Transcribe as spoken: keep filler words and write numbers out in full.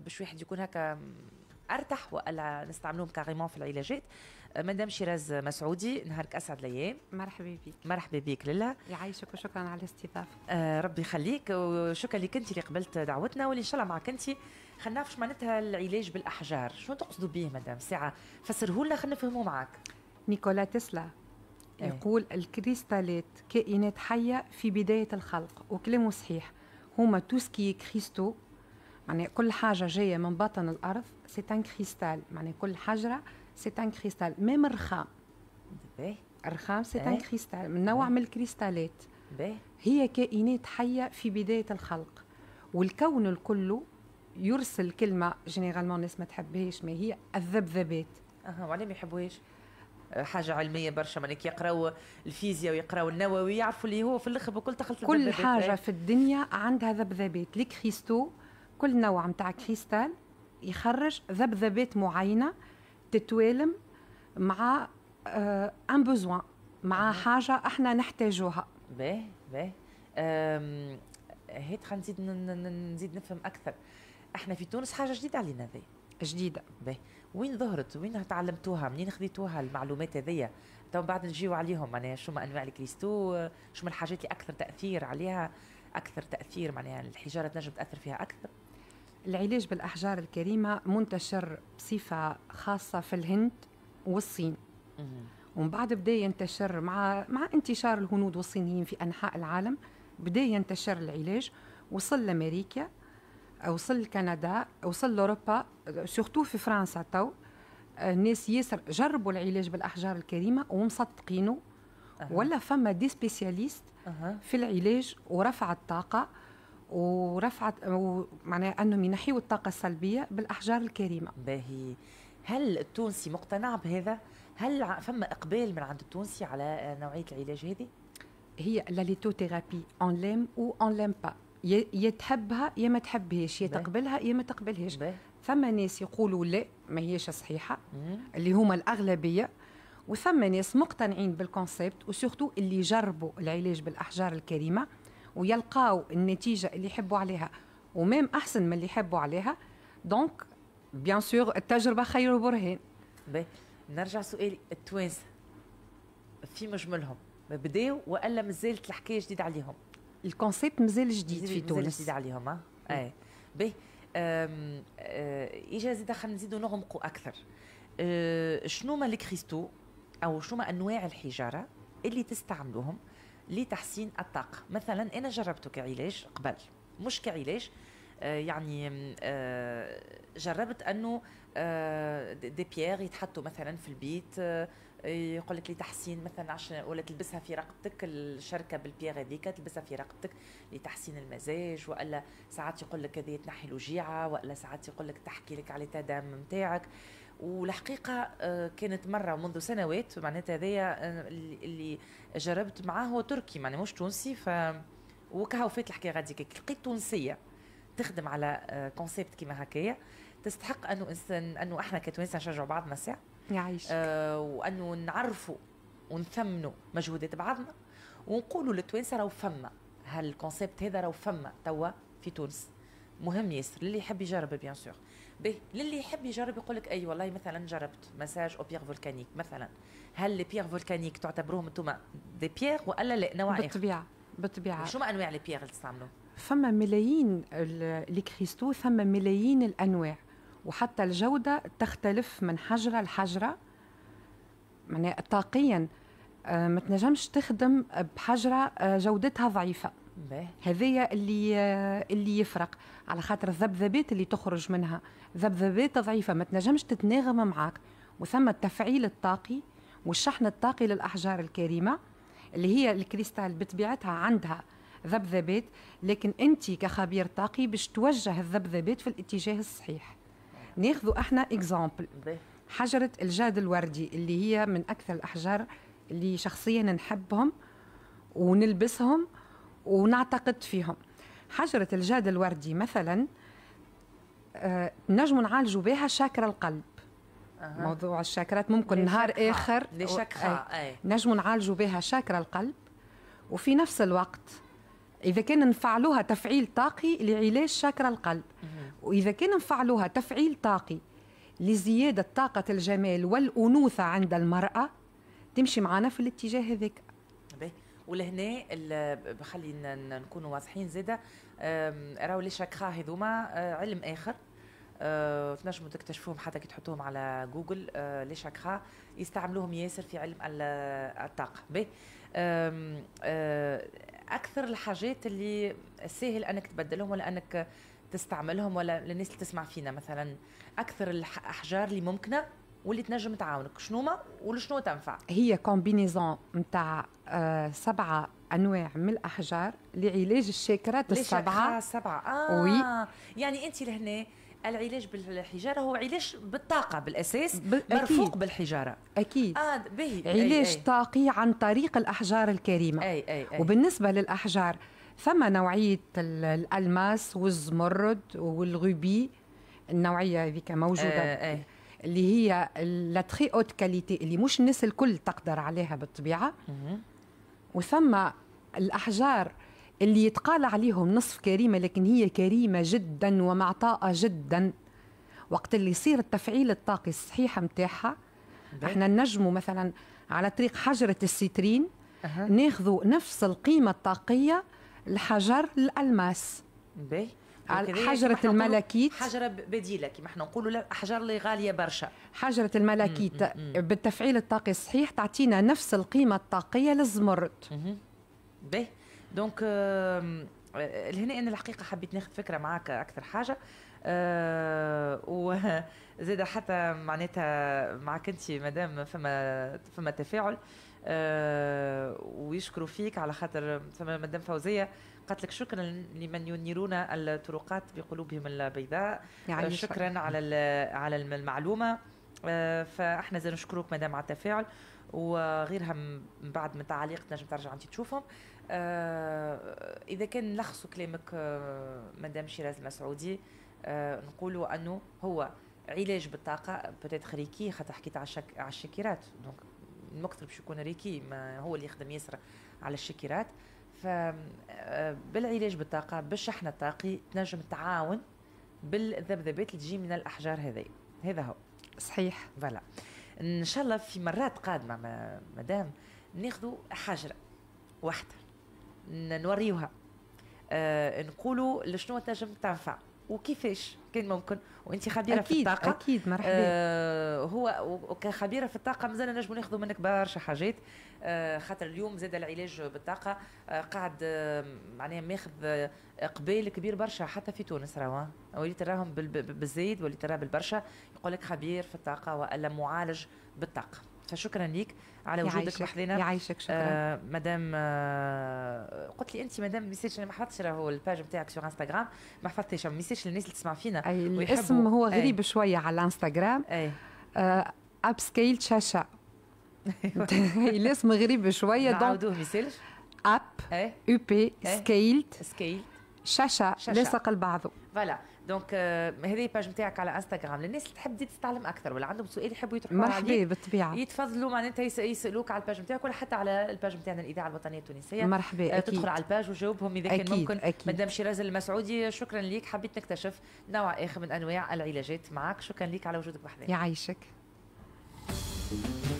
باش واحد يكون هكا ارتاح والا نستعملوهم كاريمون في العلاجات. مدام شيراز مسعودي، نهارك اسعد الايام. مرحبا بك. مرحبا بك لله. يعيشك وشكرا على الاستضافه. آه ربي يخليك، وشكرا لك انت اللي قبلت دعوتنا، واللي ان شاء الله معك انت. خلينا نعرف معناتها العلاج بالاحجار، شنو تقصدوا به مدام ساعه؟ فسره لنا خلينا نفهموا معك. نيكولا تسلا يقول ايه؟ الكريستالات كائنات حيه في بدايه الخلق، وكلامه صحيح. هما توسكي كريستو، يعني كل حاجه جايه من باطن الارض سي ان كريستال، يعني كل حجره سي ان كريستال. ميم الرخام، الرخام سي ان كريستال، من نوع من الكريستالات. باهي. هي كائنات حيه في بدايه الخلق، والكون الكل يرسل كلمه جينيرالمون الناس ما تحبهاش، ما هي الذبذبات. اها، وعليه ما يحبوهاش؟ حاجه علميه برشا، مانك يقراو الفيزياء ويقراو النووي يعرفوا اللي هو في الاخر بكل دخلت كل حاجه في الدنيا عندها ذبذبات. الكريستو كل نوع نتاع كريستال يخرج ذبذبات معينه تتوالم مع آه ان بوزوان، مع أه. حاجه احنا نحتاجوها. باهي باهي. هيك خلينا نزيد نزيد نفهم اكثر. احنا في تونس حاجه جديده علينا ذي. جديده. باهي. وين ظهرت؟ وين تعلمتوها؟ منين خذيتوها المعلومات هذيا؟ تو بعد نجيو عليهم، معناها شو ما انواع الكريستو، شو من الحاجات اللي اكثر تاثير عليها، اكثر تاثير معناها الحجاره تنجم تاثر فيها اكثر. العلاج بالاحجار الكريمه منتشر بصفه خاصه في الهند والصين، ومن بعد بدا ينتشر مع مع انتشار الهنود والصينيين في انحاء العالم. بدا ينتشر العلاج، وصل لامريكا، وصل لكندا، وصل لاوروبا، سورتو في فرنسا. تو الناس ياسر جربوا العلاج بالاحجار الكريمه ومصدقينه. أه. ولا فما دي سبيسياليست أه. في العلاج، ورفع الطاقه ورفعت معناها انهم ينحيوا الطاقه السلبيه بالاحجار الكريمه. باهي. هل التونسي مقتنع بهذا؟ هل فما اقبال من عند التونسي على نوعيه العلاج هذه؟ هي لا ليتوثيرابي اون ليم او اون ليم با، يا تحبها يا ما تحبهاش، يا تقبلها يا ما تقبلهاش. ثم ناس يقولوا لا ما هيش صحيحه، مم. اللي هما الاغلبيه، وثم ناس مقتنعين بالكونسيبت، وسورتو اللي جربوا العلاج بالاحجار الكريمه ويلقاو النتيجه اللي يحبوا عليها، ومام احسن من اللي يحبوا عليها. دونك بيان سور التجربه خير برهان. باهي. نرجع سؤالي، التوانسه في مجملهم بداوا والا مازالت الحكايه جديده عليهم؟ الكونسيبت مازال جديد في تونس، مازال جديد عليهم. ها اي باهي. اجا زيد خلينا نزيدوا نغمقوا اكثر. أه شنو ما الكريستو او شنو ما انواع الحجاره اللي تستعملوهم لتحسين الطاقه؟ مثلا انا جربته كعلاج قبل، مش كعلاج آه يعني آه جربت انه آه دي بيير يتحطوا مثلا في البيت، آه يقول لك لتحسين مثلا عشان ولا تلبسها في رقبتك، الشركه بالبيير هذيك تلبسها في رقبتك لتحسين المزاج، والا ساعات يقول لك هذه تنحي الوجيعه، والا ساعات يقول لك تحكي لك على الدم نتاعك. والحقيقه آه كانت مره منذ سنوات معناتها هذايا آه اللي جربت معاه، هو تركي معناها مش تونسي، ف وكهو فات الحكايه غادي لقيت تونسيه تخدم على كونسيبت كيما هكايا، تستحق انه انسان انه احنا كتوانسه نشجعوا بعضنا ساعه يعيش، آه وانه نعرفوا ونثمنوا مجهودات بعضنا، ونقولوا للتوانسه راهو فما هالكونسيبت هذا، راهو فما توا في تونس. مهم ياسر للي يحب يجرب بيان سور. به للي يحب يجرب يقول لك اي والله مثلا جربت مساج او بيير فولكانيك مثلا، هل لي بيير فولكانيك تعتبروهم انتم دي بيير ولا لا نوع اخر؟ بالطبيعه بالطبيعه. شو ما انواع لي بيير اللي تستعملوا؟ فما ملايين الكريستو، ثم ملايين الانواع، وحتى الجوده تختلف من حجره لحجره. معناها طاقيا ما تنجمش تخدم بحجره جودتها ضعيفه. هذايا اللي اللي يفرق، على خاطر الذبذبات اللي تخرج منها ذبذبات ضعيفه ما تنجمش تتناغم معك. وثم التفعيل الطاقي والشحن الطاقي للاحجار الكريمه اللي هي الكريستال بطبيعتها عندها ذبذبات، لكن انت كخبير طاقي باش توجه الذبذبات في الاتجاه الصحيح. ناخذوا احنا اكزامبل حجره الجاد الوردي اللي هي من اكثر الاحجار اللي شخصيا نحبهم ونلبسهم ونعتقد فيهم. حجره الجاد الوردي مثلا آه نجم نعالجوا بها شاكرا القلب. أه. موضوع الشاكرات ممكن نهار اخر آه. نجم نعالجوا بها شاكرا القلب، وفي نفس الوقت إذا كان نفعلوها تفعيل طاقي لعلاج شاكرا القلب، وإذا كان نفعلوها تفعيل طاقي لزيادة طاقة الجمال والأنوثة عند المرأة تمشي معنا في الاتجاه هذاك. ولهنا خلينا نكونوا واضحين زاده، راهو لي شاكرا هذوما علم اخر، أه تنجموا تكتشفوهم حتى كي تحطوهم على جوجل. أه لي شاكرا يستعملوهم ياسر في علم الطاقه. باهي أه اكثر الحاجات اللي سهل انك تبدلهم ولا انك تستعملهم، ولا للناس اللي تسمع فينا مثلا، اكثر الاحجار اللي ممكنه واللي تنجم تعاونك شنوما ولشنو تنفع؟ هي كومبينيزون نتاع آه سبعه انواع من الاحجار لعلاج الشاكرات السبعه. سبعه اه وي. يعني انت لهنا العلاج بالحجاره هو علاج بالطاقه بالاساس، مرفوق بالحجاره. اكيد اه به علاج أي طاقي عن طريق الاحجار الكريمه. أي أي أي. وبالنسبه للاحجار ثم نوعيه الالماس والزمرد والغوبي، النوعيه هذيك موجوده آه أي. اللي هي لا تري اوت كاليتي اللي مش الناس الكل تقدر عليها بالطبيعه. وثم الاحجار اللي يتقال عليهم نصف كريمه لكن هي كريمه جدا ومعطاءه جدا، وقت اللي يصير التفعيل الطاقي الصحيح نتاعها. احنا ننجموا مثلا على طريق حجره السيترين أه. ناخذوا نفس القيمه الطاقيه لحجر الالماس. باهي حجرة الملاكيت، حجرة بديلة كما احنا نقولوا، لا أحجار اللي غالية برشا. حجرة الملاكيت بالتفعيل الطاقي الصحيح تعطينا نفس القيمة الطاقية للزمرد. باهي دونك آه هنا أنا الحقيقة حبيت ناخذ فكرة معك أكثر حاجة. آه وزاد حتى معناتها معك أنت مدام فما فما تفاعل. آه ويشكروا فيك على خاطر فما مدام فوزية قالت لك شكرا لمن ينيرون الطرقات بقلوبهم البيضاء. يعني شكرا على على المعلومه. فاحنا زي نشكرك مدام على التفاعل، وغيرها من بعد من تعليق تنجم ترجع انت تشوفهم. اذا كان نلخصوا كلامك مدام شيراز المسعودي، نقولوا انه هو علاج بالطاقه بوتيتر ريكي، خاطر حكيت على على الشاكرات، دونك المكتب باش يكون ريكي ما هو اللي يخدم ياسر على الشاكرات. فبالعلاج بالطاقة بالشحن الطاقي تنجم تعاون بالذبذبات اللي تجي من الأحجار هذه. هذا هو صحيح. فوالا إن شاء الله في مرات قادمة مدام ناخذوا حجرة واحدة نوريوها، آه نقولوا لشنو تنجم تنفع وكيفاش كان ممكن، وانت خبيره أكيد في الطاقه. اكيد مرحبا. آه هو وكخبيره في الطاقه مازال نجموا ناخذوا منك برشا حاجات، آه خاطر اليوم زاد العلاج بالطاقه آه قاعد آه معناها ماخذ آه اقبال كبير برشا حتى في تونس. راهو وليت تراهم بالزايد وليت تراه بالبرشا، يقول لك خبير في الطاقه والا معالج بالطاقه. فشكرا ليك على وجودك وحدنا. يعيشك. شكرا. آه مدام آه قلت لي انت مدام ميساج، انا ما حفظتش راهو الباج نتاعك سور انستغرام، ما حفظتش ميساج للناس اللي تسمع فينا. أي الاسم هو غريب أي. شويه على الانستغرام. اي آه اب سكيل شاشه. الاسم غريب شويه. نعاودوه ميساج اب يو بي سكيل سكيل شاشه لاصق لبعضه. فوالا دونك آه هذه الباج نتاعك على انستغرام للناس اللي تحب تتعلم اكثر ولا عندهم سؤال يحبوا يطرحوه عليك. مرحبا بالطبيعه، يتفضلوا معناتها يسالوك على الباج نتاعك ولا حتى على الباج نتاعنا الاذاعه الوطنيه التونسيه. مرحبا. آه تدخل على الباج وجاوبهم اذا أكيد. كان ممكن. أكيد. مدام شيراز المسعودي شكرا ليك، حبيت نكتشف نوع اخر من انواع العلاجات معك. شكرا ليك على وجودك بحذانا. يعيشك.